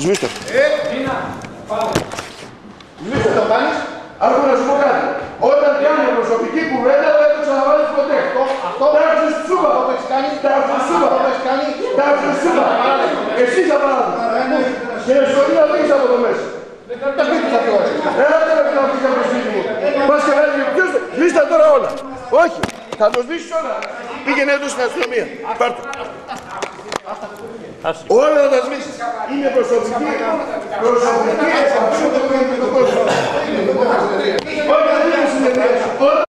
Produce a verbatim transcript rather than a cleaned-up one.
Σβήστε. Ε, σβήστε το κάνεις. Άκου να σου πω κάτι. Όταν κάνει προσωπική κουβέντα δεν το ξαναβάλεις ποτέ. Τάξεις σούμπα θα το έχεις κάνει. Τάξεις σούμπα θα το έχεις κάνει. Τάξεις σούμπα. Εσύ για παράδειγμα. Και ευστολία δεν έχεις από το μέσα. Τα σπίτι θα πει ωραία. Έλα τώρα να πεις από το σπίτι μου. Πας και βάζει ποιος σβήστε τώρα όλα. Όχι. Θα το σβήσεις όλα. Πήγαινε εδώ στην αστυνομία. Πάρ' το. Όλα θα τα σβήσεις. Είναι προσωπική. Προσωπική.